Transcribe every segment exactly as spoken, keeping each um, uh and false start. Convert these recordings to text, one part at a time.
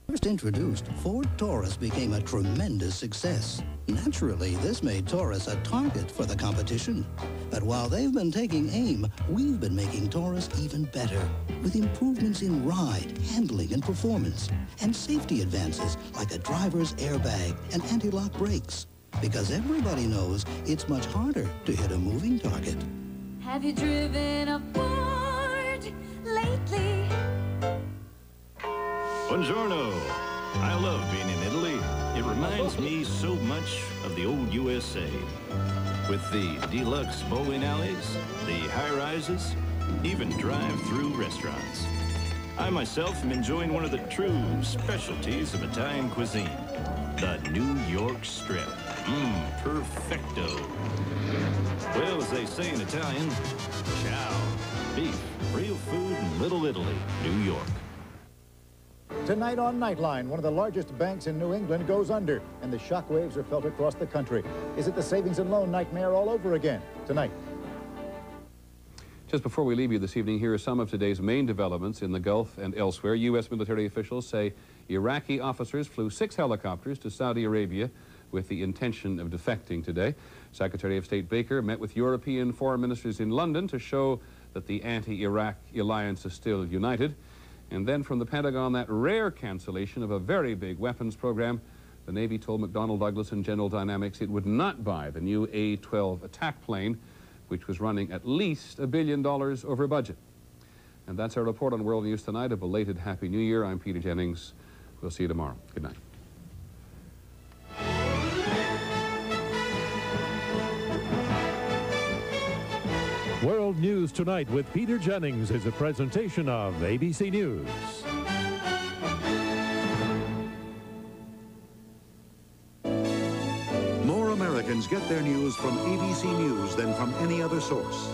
First introduced, Ford Taurus became a tremendous success. Naturally, this made Taurus a target for the competition. But while they've been taking aim, we've been making Taurus even better, with improvements in ride, handling, and performance, and safety advances like a driver's airbag and anti-lock brakes. Because everybody knows it's much harder to hit a moving target. Have you driven a Ford lately? Buongiorno. I love being in Italy. It reminds me so much of the old U S A. With the deluxe bowling alleys, the high-rises, even drive-through restaurants. I myself am enjoying one of the true specialties of Italian cuisine, the New York Strip. Mmm, perfecto. Well, as they say in Italian, ciao. Beef, real food in Little Italy, New York. Tonight on Nightline, one of the largest banks in New England goes under, and the shockwaves are felt across the country. Is it the savings and loan nightmare all over again? Tonight. Just before we leave you this evening, here are some of today's main developments in the Gulf and elsewhere. U S military officials say Iraqi officers flew six helicopters to Saudi Arabia with the intention of defecting today. Secretary of State Baker met with European foreign ministers in London to show that the anti-Iraq alliance is still united. And then from the Pentagon, that rare cancellation of a very big weapons program. The Navy told McDonnell Douglas and General Dynamics it would not buy the new A twelve attack plane, which was running at least a billion dollars over budget. And that's our report on World News Tonight. A belated Happy New Year. I'm Peter Jennings. We'll see you tomorrow. Good night. World News Tonight with Peter Jennings is a presentation of A B C News. More Americans get their news from A B C News than from any other source.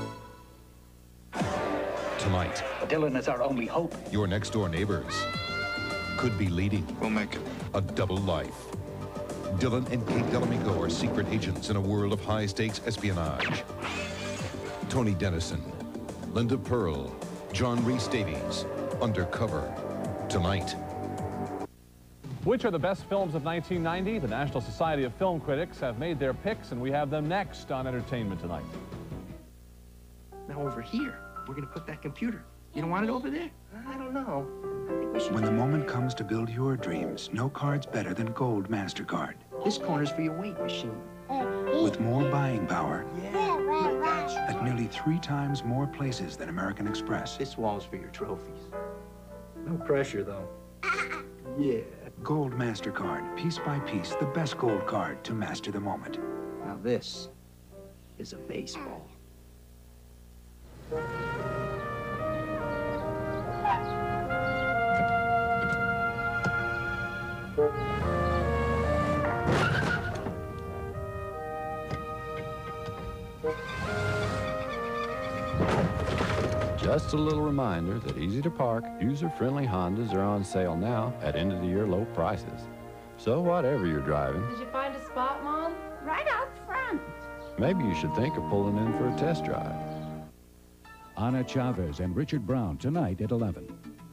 Tonight, Dylan is our only hope. your next-door neighbors could be leading We'll make it. a double life. Dylan and Kate Delamigo are secret agents in a world of high-stakes espionage. Tony Dennison, Linda Pearl, John Rhys Davies, undercover tonight. Which are the best films of nineteen ninety? The National Society of Film Critics have made their picks, and we have them next on Entertainment Tonight. Now over here, we're going to put that computer. You don't want it over there? I don't know. I think we should... When the moment comes to build your dreams, no card's better than Gold MasterCard. This corner's for your weight machine. With more buying power. Yeah. At nearly three times more places than American Express. This wall's for your trophies. No pressure, though. Yeah. Gold MasterCard, piece by piece, the best gold card to master the moment. Now this is a baseball. Just a little reminder that easy to park, user-friendly Hondas are on sale now at end-of-the-year low prices. So whatever you're driving, Did you find a spot, Mom? Right out front. maybe you should think of pulling in for a test drive. Ana Chavez and Richard Brown tonight at eleven.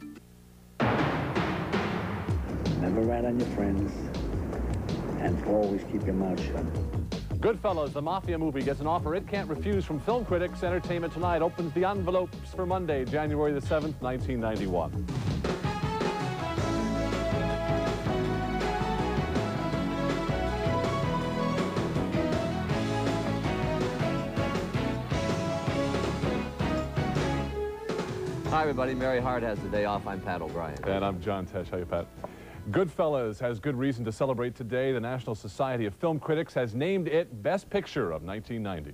Never rat on your friends, and always keep your mouth shut. Goodfellas, the Mafia movie, gets an offer it can't refuse from film critics. Entertainment Tonight opens the envelopes for Monday, January the seventh, nineteen ninety-one. Hi, everybody. Mary Hart has the day off. I'm Pat O'Brien. And I'm John Tesh. How you, Pat? Goodfellas has good reason to celebrate today. The National Society of Film Critics has named it Best Picture of nineteen ninety.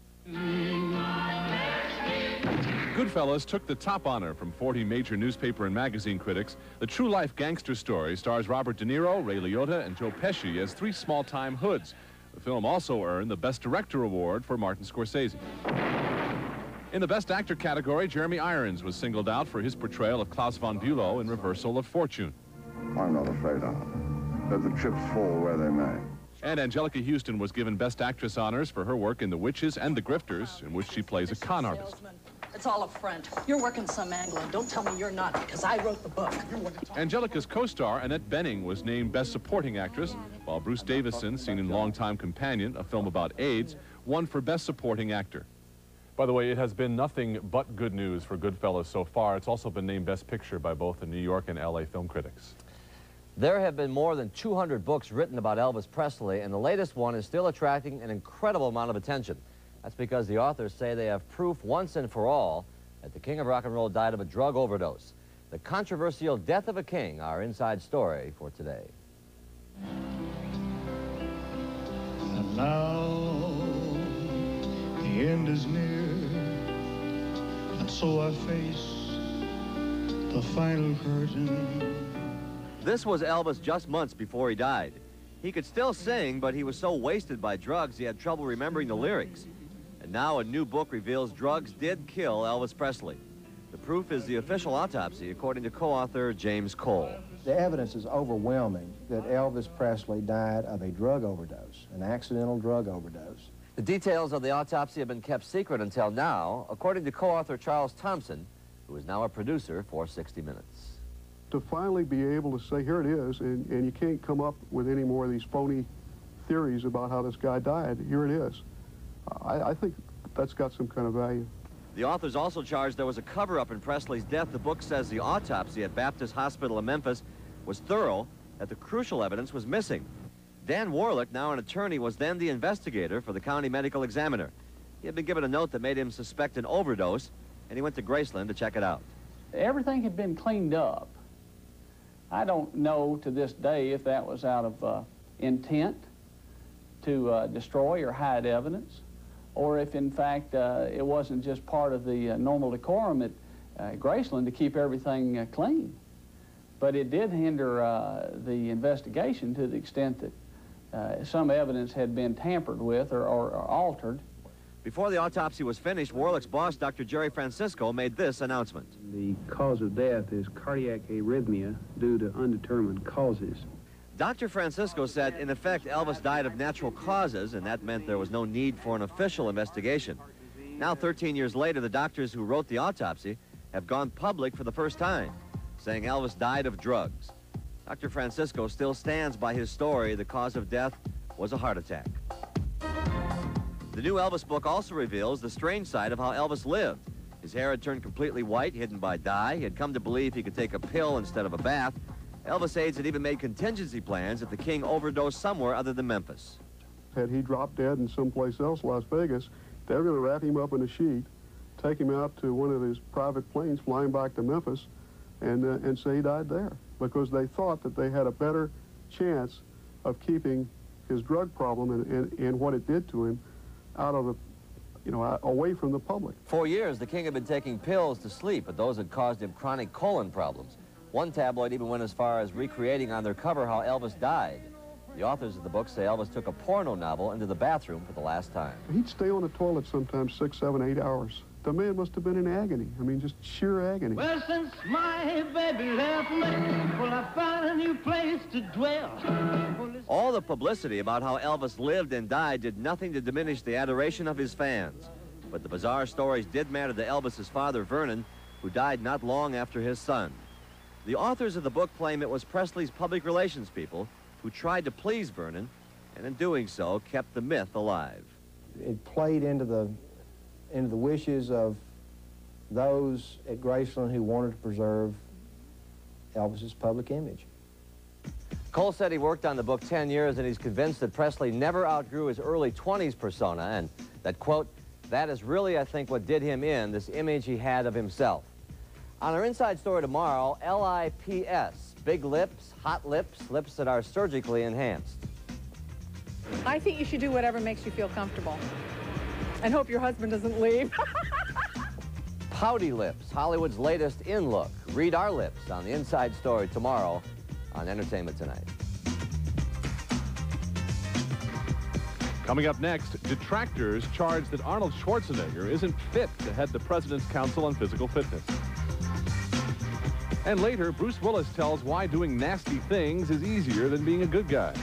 Goodfellas took the top honor from forty major newspaper and magazine critics. The true-life gangster story stars Robert De Niro, Ray Liotta, and Joe Pesci as three small-time hoods. The film also earned the Best Director Award for Martin Scorsese. In the Best Actor category, Jeremy Irons was singled out for his portrayal of Klaus von Bülow in Reversal of Fortune. I'm not afraid of them. Let the chips fall where they may. And Angelica Houston was given Best Actress honors for her work in The Witches and The Grifters, in which she plays a con artist. It's all a front. You're working some angle, and don't tell me you're not, because I wrote the book. Angelica's co-star, Annette Bening, was named Best Supporting Actress, while Bruce Davison, seen in Longtime Companion, a film about AIDS, won for Best Supporting Actor. By the way, it has been nothing but good news for Goodfellas so far. It's also been named Best Picture by both the New York and L A film critics. There have been more than two hundred books written about Elvis Presley, and the latest one is still attracting an incredible amount of attention. That's because the authors say they have proof once and for all that the King of Rock and Roll died of a drug overdose. The controversial death of a king, our inside story for today. And now the end is near, and so I face the final curtain. This was Elvis just months before he died. He could still sing, but he was so wasted by drugs he had trouble remembering the lyrics. And now a new book reveals drugs did kill Elvis Presley. The proof is the official autopsy, according to co-author James Cole. The evidence is overwhelming that Elvis Presley died of a drug overdose, an accidental drug overdose. The details of the autopsy have been kept secret until now, according to co-author Charles Thompson, who is now a producer for sixty minutes. To finally be able to say, here it is, and, and you can't come up with any more of these phony theories about how this guy died. Here it is. I, I think that's got some kind of value. The authors also charged there was a cover-up in Presley's death. The book says the autopsy at Baptist Hospital in Memphis was thorough, that the crucial evidence was missing. Dan Warlick, now an attorney, was then the investigator for the county medical examiner. He had been given a note that made him suspect an overdose, and he went to Graceland to check it out. Everything had been cleaned up. I don't know to this day if that was out of uh, intent to uh, destroy or hide evidence, or if in fact uh, it wasn't just part of the uh, normal decorum at uh, Graceland to keep everything uh, clean. But it did hinder uh, the investigation to the extent that uh, some evidence had been tampered with or, or, or altered. Before the autopsy was finished, Warlick's boss, Doctor Jerry Francisco, made this announcement. The cause of death is cardiac arrhythmia due to undetermined causes. Doctor Francisco said, in effect, Elvis died of natural causes, and that meant there was no need for an official investigation. Now, thirteen years later, the doctors who wrote the autopsy have gone public for the first time, saying Elvis died of drugs. Doctor Francisco still stands by his story. The cause of death was a heart attack. The new Elvis book also reveals the strange side of how Elvis lived. His hair had turned completely white, hidden by dye. He had come to believe he could take a pill instead of a bath. Elvis aides had even made contingency plans if the king overdosed somewhere other than Memphis. Had he dropped dead in someplace else, Las Vegas, they were going to wrap him up in a sheet, take him out to one of his private planes flying back to Memphis, and, uh, and say he died there, because they thought that they had a better chance of keeping his drug problem and, and, and what it did to him out of the, you know, away from the public. For years, the king had been taking pills to sleep, but those had caused him chronic colon problems. One tabloid even went as far as recreating on their cover how Elvis died. The authors of the book say Elvis took a porno novel into the bathroom for the last time. He'd stay on the toilet sometimes six, seven, eight hours. The man must have been in agony. I mean, just sheer agony. Well, since my baby left me, well, I found a new place to dwell. All the publicity about how Elvis lived and died did nothing to diminish the adoration of his fans. But the bizarre stories did matter to Elvis's father, Vernon, who died not long after his son. The authors of the book claim it was Presley's public relations people who tried to please Vernon, and in doing so, kept the myth alive. It played into the, into the wishes of those at Graceland who wanted to preserve Elvis's public image. Cole said he worked on the book ten years, and he's convinced that Presley never outgrew his early twenties persona, and that, quote, that is really, I think, what did him in, this image he had of himself. On our Inside Story tomorrow, L I P S, big lips, hot lips, lips that are surgically enhanced. I think you should do whatever makes you feel comfortable. And hope your husband doesn't leave. Pouty lips, Hollywood's latest in look. Read our lips on the Inside Story tomorrow on Entertainment Tonight. Coming up next, detractors charge that Arnold Schwarzenegger isn't fit to head the President's Council on Physical Fitness. And later, Bruce Willis tells why doing nasty things is easier than being a good guy.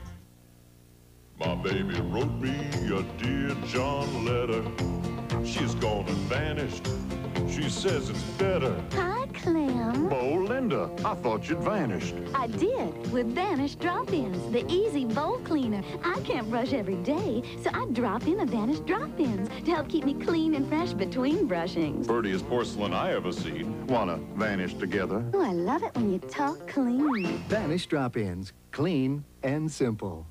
My baby wrote me a Dear John letter. She's gone and vanished She says it's better. Hi, Clem. Oh, Linda, I thought you'd vanished. I did, with Vanish Drop-Ins, the easy bowl cleaner. I can't brush every day, so I drop in a Vanish Drop-Ins to help keep me clean and fresh between brushings. Prettiest porcelain I ever seen. Wanna vanish together? Oh, I love it when you talk clean. Vanish Drop-Ins, clean and simple.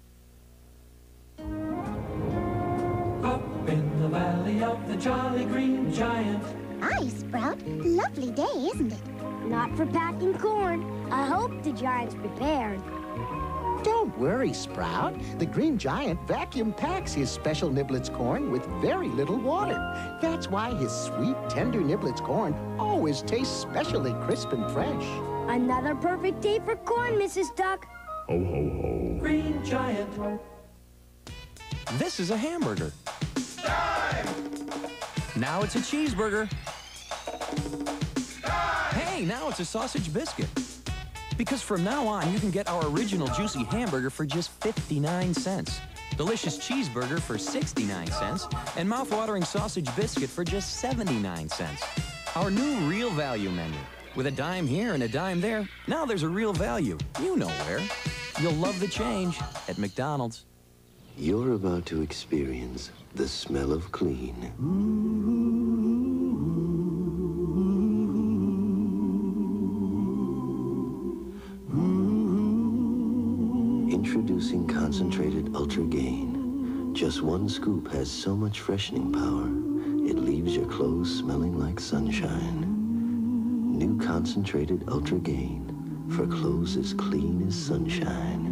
Up in the valley of the Jolly Green Giant. Hi, Sprout. Lovely day, isn't it? Not for packing corn. I hope the Giant's prepared. Don't worry, Sprout. The Green Giant vacuum packs his special Niblets corn with very little water. That's why his sweet, tender Niblets corn always tastes specially crisp and fresh. Another perfect day for corn, Missus Duck. Ho, ho, ho. Green Giant. This is a hamburger. Now it's a cheeseburger. Hey, now it's a sausage biscuit. Because from now on, you can get our original juicy hamburger for just fifty-nine cents. Delicious cheeseburger for sixty-nine cents. And mouth-watering sausage biscuit for just seventy-nine cents. Our new real value menu. With a dime here and a dime there, now there's a real value. You know where. You'll love the change at McDonald's. You're about to experience the smell of clean. Introducing concentrated Ultra Gain. Just one scoop has so much freshening power, it leaves your clothes smelling like sunshine. New concentrated Ultra Gain for clothes as clean as sunshine.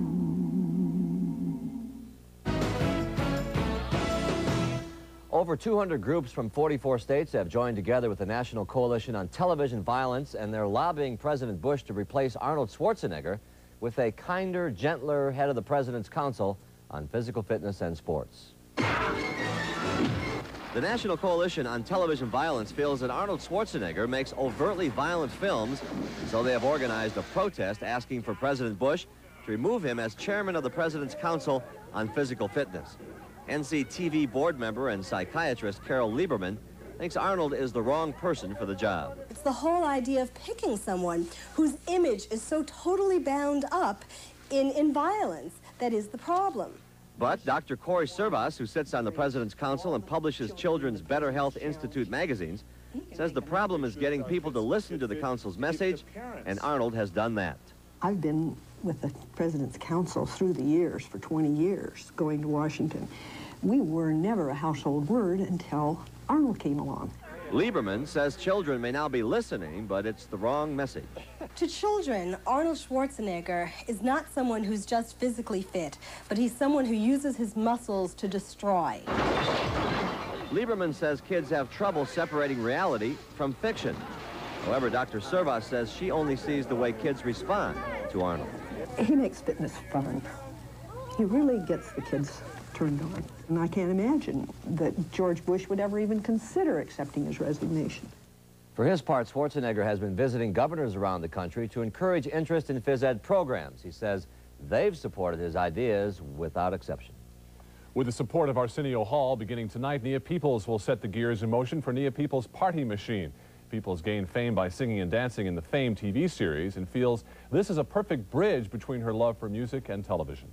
Over two hundred groups from forty-four states have joined together with the National Coalition on Television Violence, and they're lobbying President Bush to replace Arnold Schwarzenegger with a kinder, gentler head of the President's Council on Physical Fitness and Sports. The National Coalition on Television Violence feels that Arnold Schwarzenegger makes overtly violent films, so they have organized a protest asking for President Bush to remove him as chairman of the President's Council on Physical Fitness. N C T V board member and psychiatrist Carol Lieberman thinks Arnold is the wrong person for the job. It's the whole idea of picking someone whose image is so totally bound up in, in violence that is the problem. But Doctor Corey Servas, who sits on the President's Council and publishes Children's Better Health Institute magazines, says the problem is getting people to listen to the Council's message, and Arnold has done that. I've been with the President's Council through the years, for twenty years, going to Washington. We were never a household word until Arnold came along. Lieberman says children may now be listening, but it's the wrong message. To children, Arnold Schwarzenegger is not someone who's just physically fit, but he's someone who uses his muscles to destroy. Lieberman says kids have trouble separating reality from fiction. However, Doctor Servas says she only sees the way kids respond to Arnold. He makes fitness fun. He really gets the kids turned on. And I can't imagine that George Bush would ever even consider accepting his resignation. For his part, Schwarzenegger has been visiting governors around the country to encourage interest in phys ed programs. He says they've supported his ideas without exception. With the support of Arsenio Hall, beginning tonight, Nia Peoples will set the gears in motion for Nia Peoples' Party Machine. Peoples gained fame by singing and dancing in the Fame T V series and feels this is a perfect bridge between her love for music and television.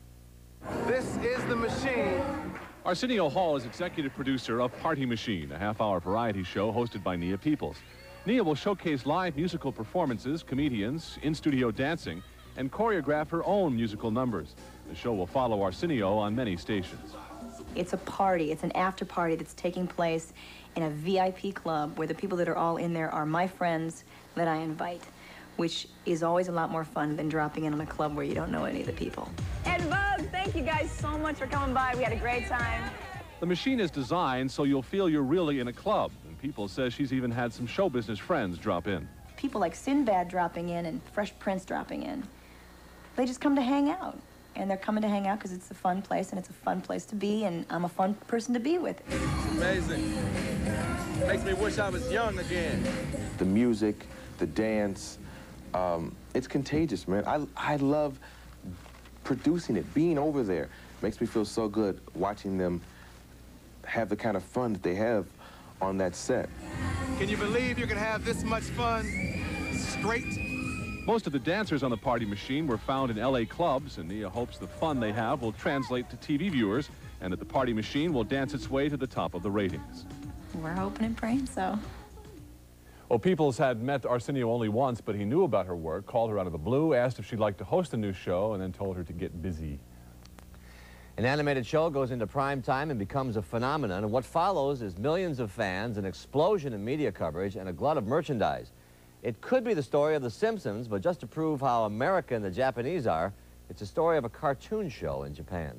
This is the machine. Arsenio Hall is executive producer of Party Machine, a half-hour variety show hosted by Nia Peoples. Nia will showcase live musical performances, comedians, in-studio dancing, and choreograph her own musical numbers. The show will follow Arsenio on many stations. It's a party. It's an after party that's taking place in a V I P club where the people that are all in there are my friends that I invite, which is always a lot more fun than dropping in on a club where you don't know any of the people. And Vogue, thank you guys so much for coming by. We had a great time. The machine is designed so you'll feel you're really in a club. And Peoples says she's even had some show business friends drop in. People like Sinbad dropping in and Fresh Prince dropping in. They just come to hang out. And they're coming to hang out because it's a fun place, and it's a fun place to be, and I'm a fun person to be with. It's amazing. Makes me wish I was young again. The music, the dance, um, it's contagious, man. I, I love producing it, being over there. Makes me feel so good watching them have the kind of fun that they have on that set. Can you believe you can have this much fun straight? Most of the dancers on the party machine were found in L A clubs, and Nia hopes the fun they have will translate to T V viewers and that the party machine will dance its way to the top of the ratings. We're hoping and praying so. Well, Peoples had met Arsenio only once, but he knew about her work, called her out of the blue, asked if she'd like to host a new show, and then told her to get busy. An animated show goes into prime time and becomes a phenomenon, and what follows is millions of fans, an explosion in media coverage, and a glut of merchandise. It could be the story of The Simpsons, but just to prove how American the Japanese are, it's a story of a cartoon show in Japan.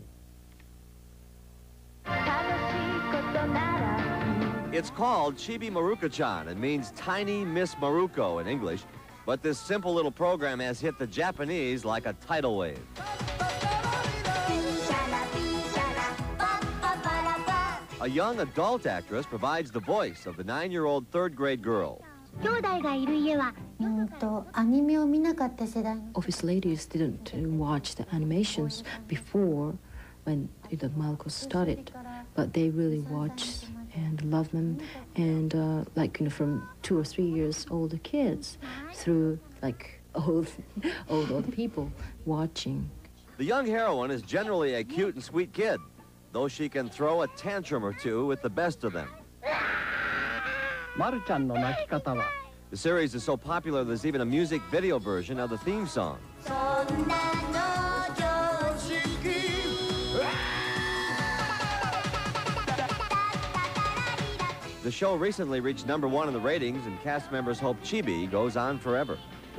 It's called Chibi Maruko-chan and means Tiny Miss Maruko in English, but this simple little program has hit the Japanese like a tidal wave. A young adult actress provides the voice of the nine-year-old third-grade girl. Office ladies didn't watch the animations before when the Malco started, but they really watched and love them, and uh, like, you know, from two or three years old kids through like old, old, old people watching. The young heroine is generally a cute and sweet kid, though she can throw a tantrum or two with the best of them. The series is so popular there's even a music video version of the theme song. The show recently reached number one in the ratings, and cast members hope Chibi goes on forever.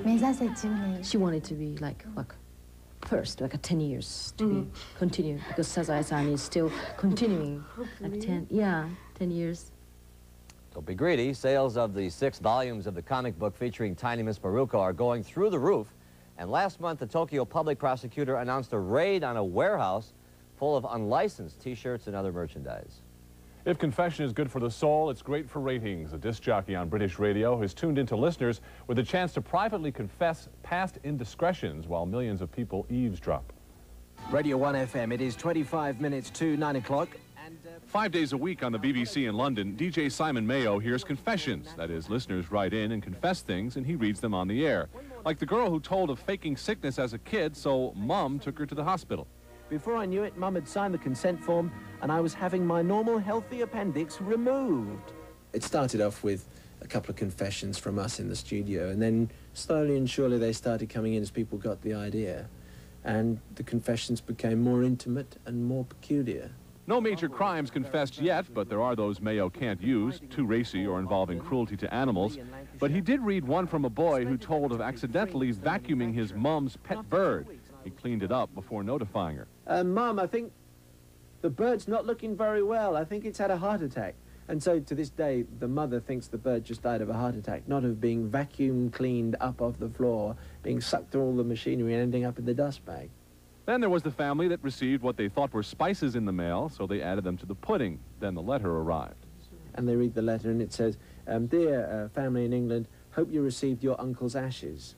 She wanted to be like, like first, like a ten years to Mm-hmm. be continue, because Sazae-san is still continuing. Like ten, yeah, ten years. Don't be greedy. Sales of the six volumes of the comic book featuring Tiny Miss Maruko are going through the roof. And last month, the Tokyo public prosecutor announced a raid on a warehouse full of unlicensed T-shirts and other merchandise. If confession is good for the soul, it's great for ratings. A disc jockey on British radio has tuned into listeners with a chance to privately confess past indiscretions while millions of people eavesdrop. Radio one F M, it is twenty-five minutes to nine o'clock. Five days a week on the B B C in London, D J Simon Mayo hears confessions. That is, listeners write in and confess things, and he reads them on the air. Like the girl who told of faking sickness as a kid, so Mum took her to the hospital. Before I knew it, Mum had signed the consent form, and I was having my normal healthy appendix removed. It started off with a couple of confessions from us in the studio, and then slowly and surely they started coming in as people got the idea. And the confessions became more intimate and more peculiar. No major crimes confessed yet, but there are those Mayo can't use, too racy or involving cruelty to animals. But he did read one from a boy who told of accidentally vacuuming his mum's pet bird. He cleaned it up before notifying her. Uh, Mum, I think the bird's not looking very well. I think it's had a heart attack. And so to this day, the mother thinks the bird just died of a heart attack, not of being vacuum cleaned up off the floor, being sucked through all the machinery and ending up in the dust bag. Then there was the family that received what they thought were spices in the mail, so they added them to the pudding. Then the letter arrived. And they read the letter and it says, um, Dear uh, family in England, hope you received your uncle's ashes.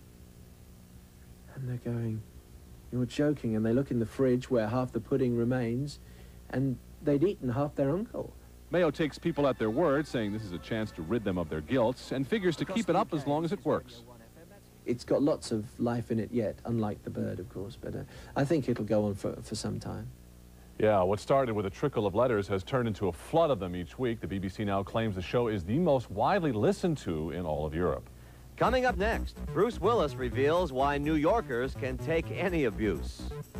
And they're going, you're joking. And they look in the fridge where half the pudding remains, and they'd eaten half their uncle. Mayo takes people at their word, saying this is a chance to rid them of their guilt, and figures to keep it up as long as it works. It's got lots of life in it yet, unlike the bird, of course, but uh, I think it'll go on for, for some time. Yeah, what started with a trickle of letters has turned into a flood of them each week. The B B C now claims the show is the most widely listened to in all of Europe. Coming up next, Bruce Willis reveals why New Yorkers can take any abuse.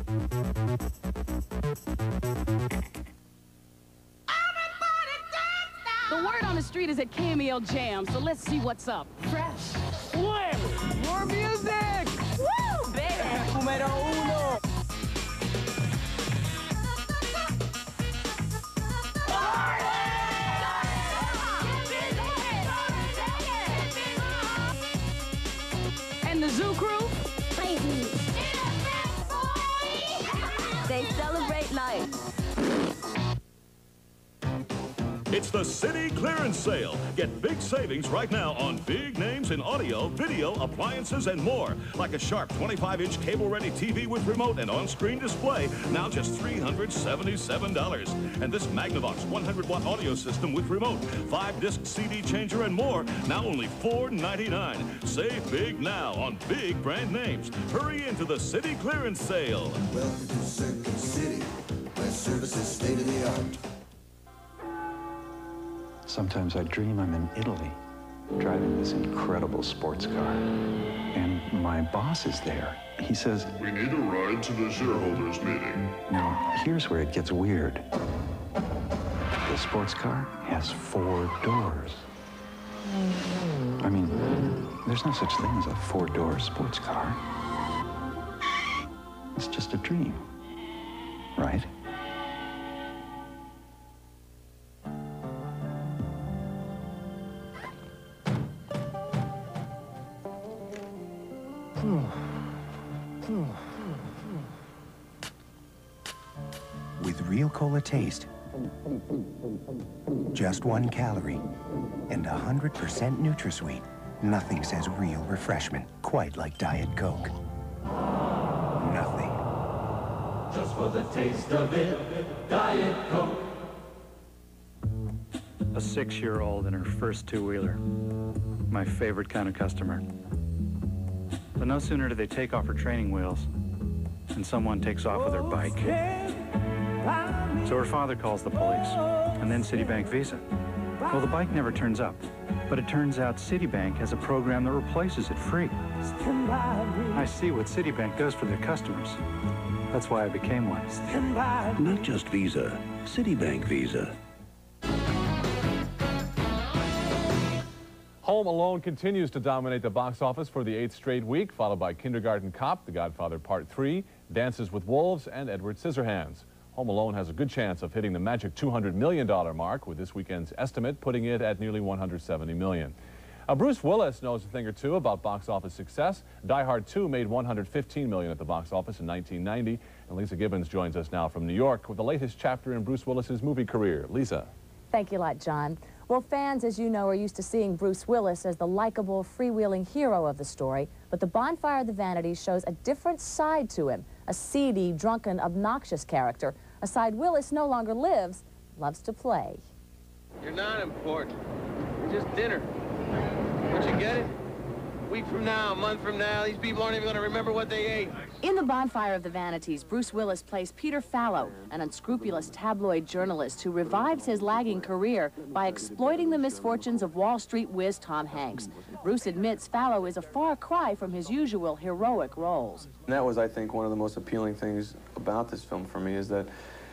The word on the street is a Cameo Jam, so let's see what's up. Fresh. Slam. More music. Woo, baby. Numero uno. And the Zoo Crew. They celebrate life. It's the the City Clearance Sale. Get big savings right now on big names in audio, video, appliances, and more. Like a sharp twenty-five inch cable-ready T V with remote and on-screen display, now just three hundred seventy-seven dollars. And this Magnavox one hundred watt audio system with remote, five disc C D changer, and more, now only four ninety-nine. Save big now on big brand names. Hurry into the City Clearance Sale. Welcome to Circuit City, where service is state of the art. Sometimes I dream I'm in Italy, driving this incredible sports car. And my boss is there. He says, "We need a ride to the shareholders meeting." Now, here's where it gets weird. The sports car has four doors. I mean, there's no such thing as a four-door sports car. It's just a dream, right? With real cola taste, just one calorie, and one hundred percent NutraSweet, nothing says real refreshment quite like Diet Coke. Nothing. Just for the taste of it, Diet Coke. A six-year-old in her first two-wheeler. My favorite kind of customer. But no sooner do they take off her training wheels than someone takes off with her bike. So her father calls the police, and then Citibank Visa. Well, the bike never turns up, but it turns out Citibank has a program that replaces it free. I see what Citibank does for their customers. That's why I became one. Not just Visa, Citibank Visa. Home Alone continues to dominate the box office for the eighth straight week, followed by Kindergarten Cop, The Godfather Part three, Dances with Wolves, and Edward Scissorhands. Home Alone has a good chance of hitting the magic two hundred million dollar mark, with this weekend's estimate putting it at nearly one hundred seventy million dollars. Uh, Bruce Willis knows a thing or two about box office success. Die Hard two made one hundred fifteen million dollars at the box office in nineteen ninety, and Lisa Gibbons joins us now from New York with the latest chapter in Bruce Willis's movie career. Lisa. Thank you a lot, John. Well, fans, as you know, are used to seeing Bruce Willis as the likable, freewheeling hero of the story, but The Bonfire of the Vanities shows a different side to him, a seedy, drunken, obnoxious character, a side Willis no longer lives, loves to play. You're not important. You're just dinner. Don't you get it? A week from now, a month from now, these people aren't even going to remember what they ate. In The Bonfire of the Vanities, Bruce Willis plays Peter Fallow, an unscrupulous tabloid journalist who revives his lagging career by exploiting the misfortunes of Wall Street whiz Tom Hanks. Bruce admits Fallow is a far cry from his usual heroic roles. And that was, I think, one of the most appealing things about this film for me, is that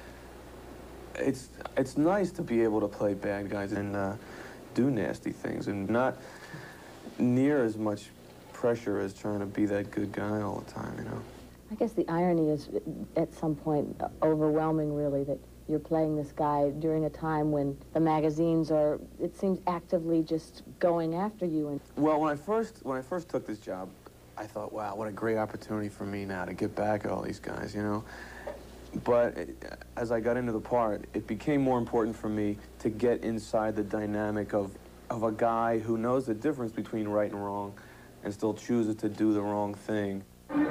it's, it's nice to be able to play bad guys and uh, do nasty things, and not near as much pressure as trying to be that good guy all the time, you know? I guess the irony is, at some point, overwhelming, really, that you're playing this guy during a time when the magazines are, it seems, actively just going after you. And well, when I first when I first took this job, I thought, wow, what a great opportunity for me now to get back at all these guys, you know? But it, as I got into the part, it became more important for me to get inside the dynamic of, of a guy who knows the difference between right and wrong and still chooses to do the wrong thing.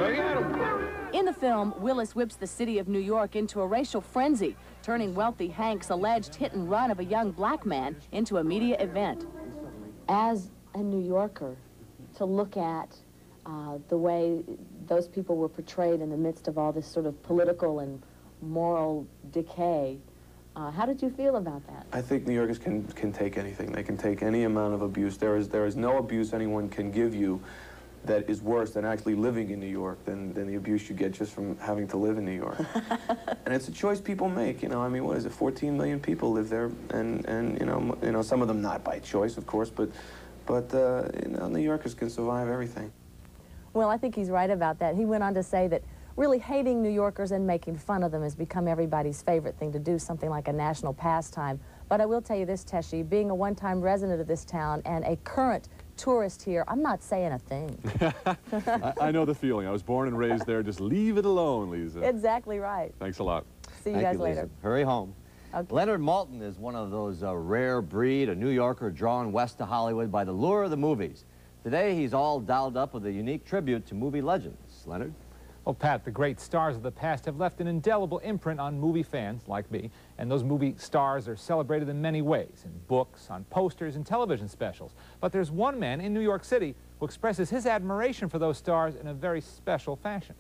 In the film, Willis whips the city of New York into a racial frenzy, turning wealthy Hank's alleged hit and run of a young black man into a media event. As a New Yorker, to look at uh, the way those people were portrayed in the midst of all this sort of political and moral decay, uh, how did you feel about that? I think New Yorkers can, can take anything. They can take any amount of abuse. There is, there is no abuse anyone can give you that is worse than actually living in New York, than, than the abuse you get just from having to live in New York. And it's a choice people make, you know. I mean, what is it, fourteen million people live there, and, and you, know, you know, some of them not by choice, of course, but, but uh, you know, New Yorkers can survive everything. Well, I think he's right about that. He went on to say that really hating New Yorkers and making fun of them has become everybody's favorite thing to do, something like a national pastime. But I will tell you this, Teshi, being a one-time resident of this town and a current tourist here, I'm not saying a thing. I, I know the feeling. I was born and raised there. Just leave it alone, Lisa. Exactly right. Thanks a lot. See you Thank guys you, later. Lisa. Hurry home. Okay. Leonard Maltin is one of those uh, rare breed, a New Yorker drawn west to Hollywood by the lure of the movies. Today, he's all dolled up with a unique tribute to movie legends. Leonard? Well, Pat, the great stars of the past have left an indelible imprint on movie fans like me, and those movie stars are celebrated in many ways, in books, on posters, and television specials. But there's one man in New York City who expresses his admiration for those stars in a very special fashion.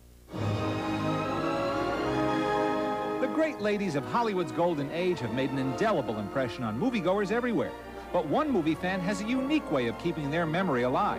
The great ladies of Hollywood's golden age have made an indelible impression on moviegoers everywhere. But one movie fan has a unique way of keeping their memory alive.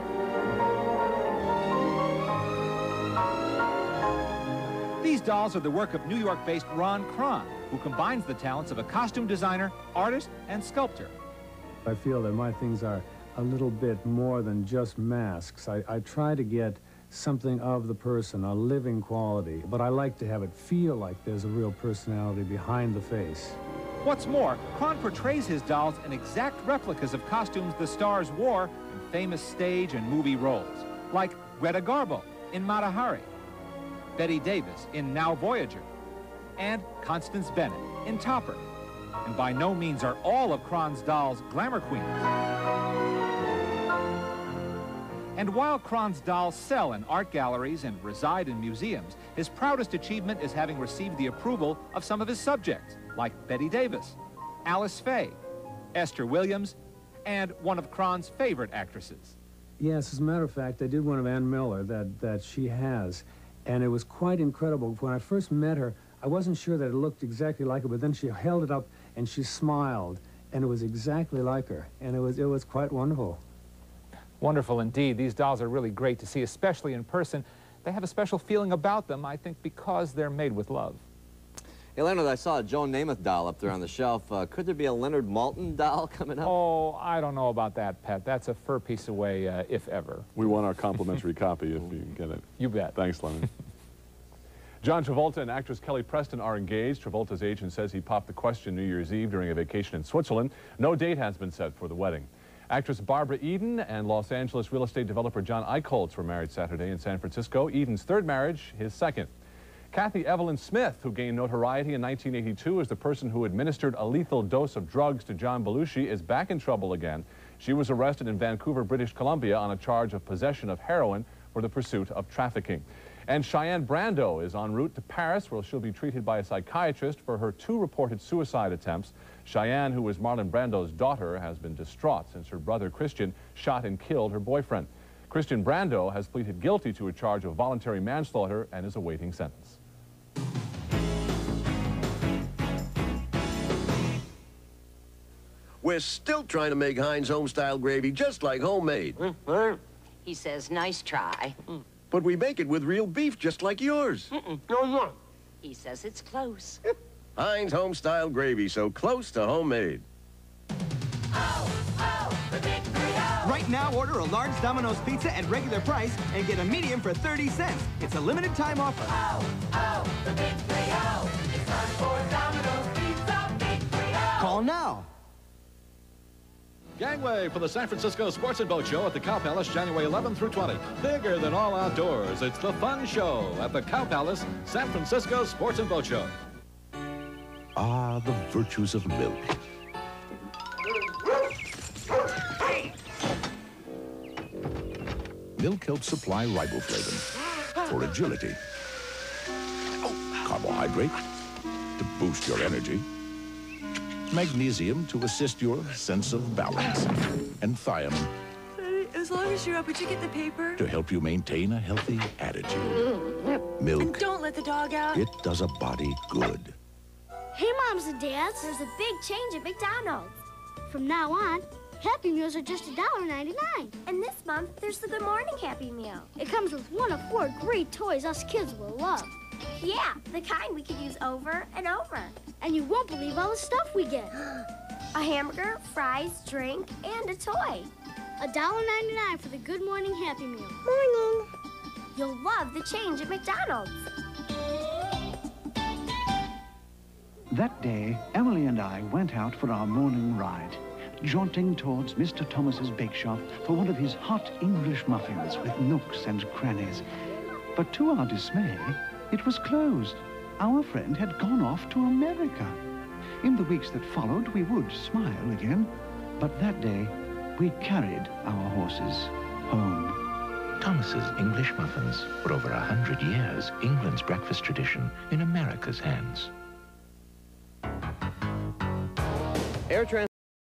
These dolls are the work of New York-based Ron Kron, who combines the talents of a costume designer, artist, and sculptor. I feel that my things are a little bit more than just masks. I, I try to get something of the person, a living quality, but I like to have it feel like there's a real personality behind the face. What's more, Kron portrays his dolls in exact replicas of costumes the stars wore in famous stage and movie roles, like Greta Garbo in Mata Hari, Betty Davis in Now Voyager, and Constance Bennett in Topper. And by no means are all of Kron's dolls glamour queens. And while Kron's dolls sell in art galleries and reside in museums, his proudest achievement is having received the approval of some of his subjects, like Betty Davis, Alice Faye, Esther Williams, and one of Kron's favorite actresses. Yes, as a matter of fact, I did one of Ann Miller that, that she has, and it was quite incredible. When I first met her, I wasn't sure that it looked exactly like her, but then she held it up and she smiled, and it was exactly like her, and it was, it was quite wonderful. Wonderful indeed. These dolls are really great to see, especially in person. They have a special feeling about them, I think, because they're made with love. Hey, Leonard, I saw a Joe Namath doll up there on the shelf. Uh, could there be a Leonard Maltin doll coming up? Oh, I don't know about that, Pat. That's a fur piece away, uh, if ever. We want our complimentary copy if you can get it. You bet. Thanks, Leonard. John Travolta and actress Kelly Preston are engaged. Travolta's agent says he popped the question New Year's Eve during a vacation in Switzerland. No date has been set for the wedding. Actress Barbara Eden and Los Angeles real estate developer John Eichholz were married Saturday in San Francisco. Eden's third marriage, his second. Kathy Evelyn Smith, who gained notoriety in nineteen eighty-two as the person who administered a lethal dose of drugs to John Belushi, is back in trouble again. She was arrested in Vancouver, British Columbia on a charge of possession of heroin for the pursuit of trafficking. And Cheyenne Brando is en route to Paris, where she'll be treated by a psychiatrist for her two reported suicide attempts. Cheyenne, who is Marlon Brando's daughter, has been distraught since her brother Christian shot and killed her boyfriend. Christian Brando has pleaded guilty to a charge of voluntary manslaughter and is awaiting sentence. We're still trying to make Heinz home-style gravy just like homemade. He says, nice try. But we make it with real beef just like yours. Mm-mm. No, no. He says it's close. Heinz home-style gravy, so close to homemade. Right now, order a large Domino's pizza at regular price and get a medium for thirty cents. It's a limited time offer. Oh, oh, the big three oh. It's time for Domino's Pizza Big three oh. Call now. Gangway for the San Francisco Sports and Boat Show at the Cow Palace, January eleventh through twentieth. Bigger than all outdoors, it's the fun show at the Cow Palace, San Francisco Sports and Boat Show. Ah, the virtues of milk. Milk helps supply riboflavin for agility, carbohydrate to boost your energy, magnesium to assist your sense of balance, and thiamine As long as you're up, would you get the paper? to help you maintain a healthy attitude. Milk, And don't let the dog out. it does a body good. Hey, Moms and Dads, there's a big change at McDonald's. From now on, Happy Meals are just a dollar ninety-nine. And this month, there's the Good Morning Happy Meal. It comes with one of four great toys us kids will love. Yeah, the kind we could use over and over. And you won't believe all the stuff we get. A hamburger, fries, drink, and a toy. a dollar ninety-nine for the Good Morning Happy Meal. Morning. You'll love the change at McDonald's. That day, Emily and I went out for our morning ride, jaunting towards Mister Thomas's bake shop for one of his hot English muffins with nooks and crannies. But to our dismay, it was closed. Our friend had gone off to America. In the weeks that followed, we would smile again, but that day, we carried our horses home. Thomas's English muffins. For over a hundred years, England's breakfast tradition in America's hands. Air trans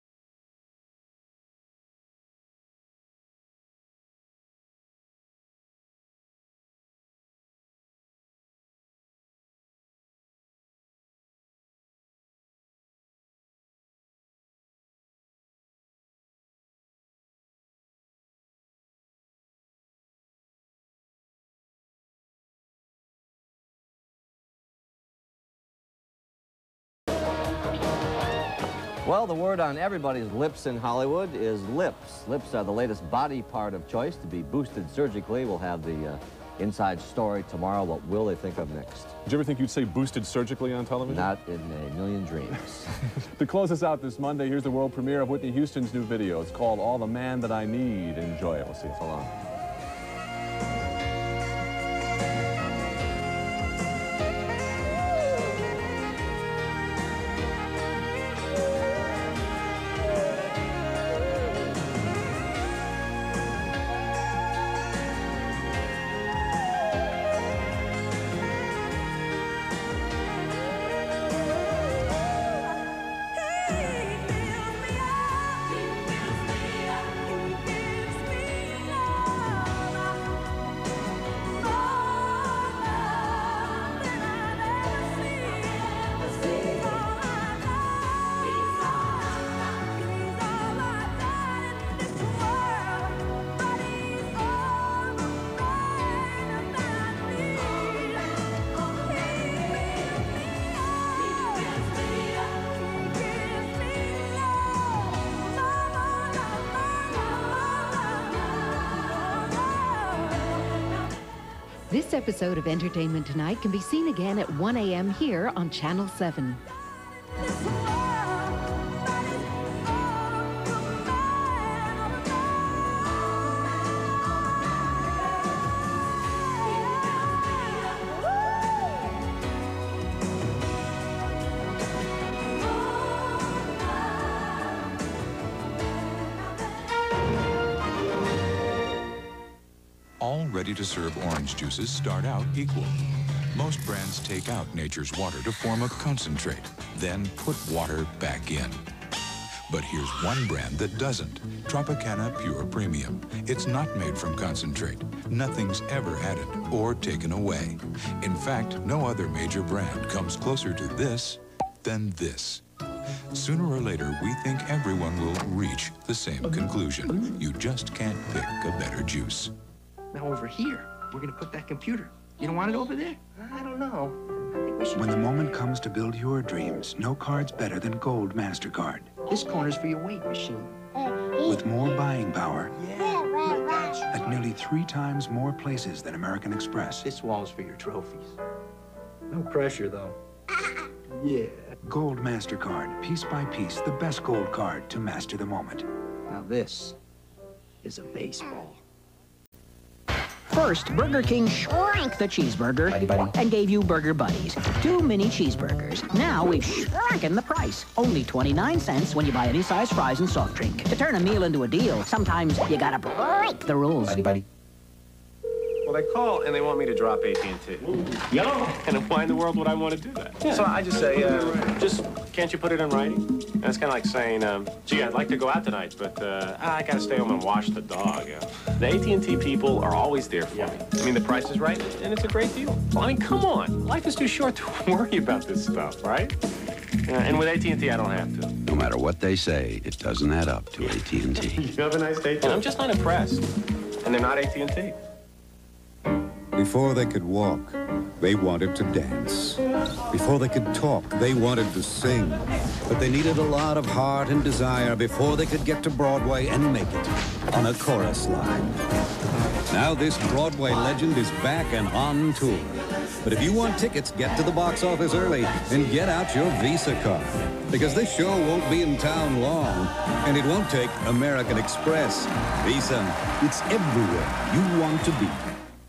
Well, the word on everybody's lips in Hollywood is lips. Lips are the latest body part of choice to be boosted surgically. We'll have the uh, inside story tomorrow. What will they think of next? Did you ever think you'd say boosted surgically on television? Not in a million dreams. To close us out this Monday, here's the world premiere of Whitney Houston's new video. It's called All the Man That I Need. Enjoy it. We'll see you so long. This episode of Entertainment Tonight can be seen again at one A M here on Channel seven. All ready-to-serve orange juices start out equal. Most brands take out nature's water to form a concentrate, then put water back in. But here's one brand that doesn't. Tropicana Pure Premium. It's not made from concentrate. Nothing's ever added or taken away. In fact, no other major brand comes closer to this than this. Sooner or later, we think everyone will reach the same conclusion. You just can't pick a better juice. Now over here, we're gonna put that computer. You don't want it over there? I don't know. I think we should... When the moment comes to build your dreams, no card's better than Gold MasterCard. This corner's for your weight machine. With more buying power at nearly three times more places than American Express. This wall's for your trophies. No pressure, though. Yeah. Gold MasterCard, piece by piece, the best gold card to master the moment. Now this is a baseball. First, Burger King shrank the cheeseburger buddy, buddy. and gave you Burger Buddies, two mini cheeseburgers. Now we've shrunken the price, only twenty-nine cents when you buy any size fries and soft drink. To turn a meal into a deal, sometimes you gotta break the rules. Buddy, buddy. Well, they call and they want me to drop A T and T. Yo! And why in the world would I want to do that? Yeah. So I just say, uh, just, can't you put it in writing? And it's kind of like saying, um, gee, I'd like to go out tonight, but uh, I got to stay home and watch the dog. Yeah. The A T and T people are always there for yeah. me. I mean, the price is right, and it's a great deal. Well, I mean, come on. Life is too short to worry about this stuff, right? Yeah, and with A T and T, I don't have to. No matter what they say, it doesn't add up to A T and T. You have a nice day, too. And I'm just not impressed. And they're not A T and T. Before they could walk, they wanted to dance. Before they could talk, they wanted to sing. But they needed a lot of heart and desire before they could get to Broadway and make it on a chorus line. Now this Broadway legend is back and on tour. But if you want tickets, get to the box office early and get out your Visa card. Because this show won't be in town long, and it won't take American Express. Visa, it's everywhere you want to be.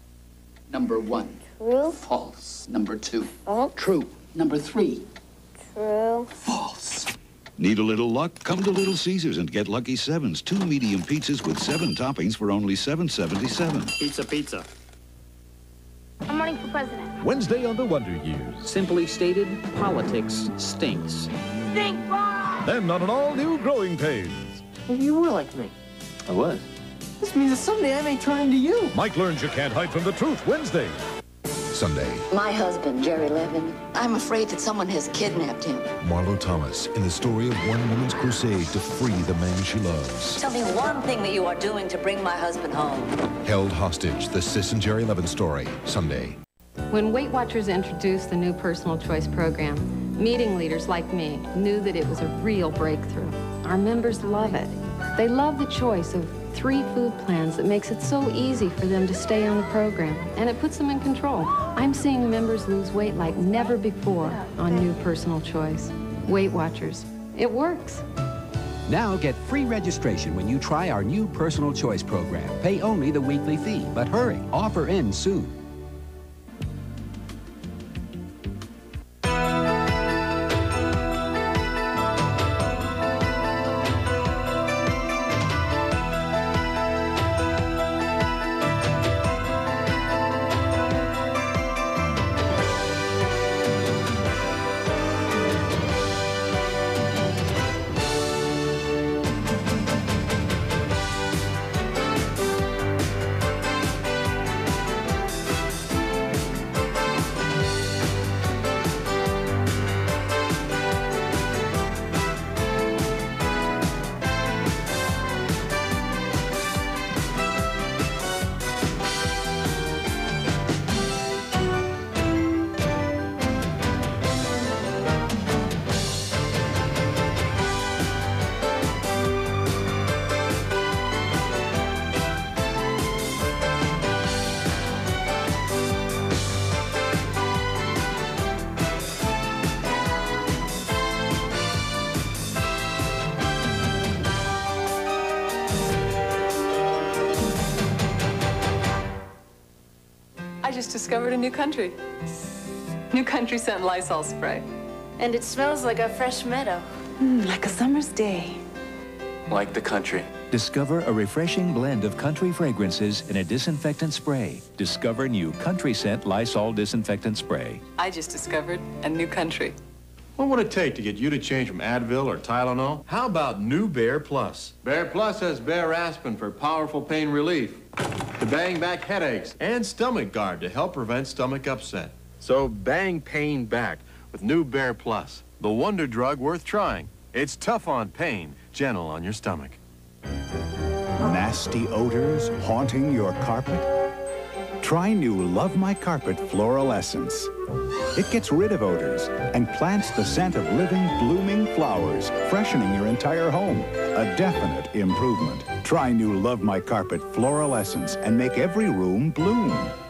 Number one. True. False. Number two. False. True. Number three. True. False. Need a little luck? Come to Little Caesars and get Lucky Sevens, two medium pizzas with seven toppings for only seven seventy-seven. Pizza, pizza. I'm running for president. Wednesday on the Wonder Years. Simply stated, politics stinks. Think ball! Then on an all-new Growing Pains. Maybe you were like me. I was. This means that someday I may turn into you. Mike learns you can't hide from the truth. Wednesday. Sunday. My husband, Jerry Levin, I'm afraid that someone has kidnapped him. Marlo Thomas in the story of one woman's crusade to free the man she loves. Tell me one thing that you are doing to bring my husband home. Held Hostage, the Sis and Jerry Levin story. Sunday. When Weight Watchers introduced the new personal choice program, meeting leaders like me knew that it was a real breakthrough. Our members love it. They love the choice of three food plans that makes it so easy for them to stay on the program, and it puts them in control. I'm seeing members lose weight like never before on new personal choice. Weight Watchers. It works. Now get free registration when you try our new personal choice program. Pay only the weekly fee, but hurry, offer ends soon. I just discovered a new country. New country scent Lysol spray. And it smells like a fresh meadow. Mm, like a summer's day. Like the country. Discover a refreshing blend of country fragrances in a disinfectant spray. Discover new Country Scent Lysol Disinfectant Spray. I just discovered a new country. What would it take to get you to change from Advil or Tylenol? How about New Bear Plus? Bear Plus has Bear Aspirin for powerful pain relief, to bang back headaches, and Stomach Guard to help prevent stomach upset. So bang pain back with New Bear Plus, the wonder drug worth trying. It's tough on pain, gentle on your stomach. Nasty odors haunting your carpet? Try new Love My Carpet Floral Essence. It gets rid of odors and plants the scent of living, blooming flowers, freshening your entire home. A definite improvement. Try new Love My Carpet Floral Essence and make every room bloom.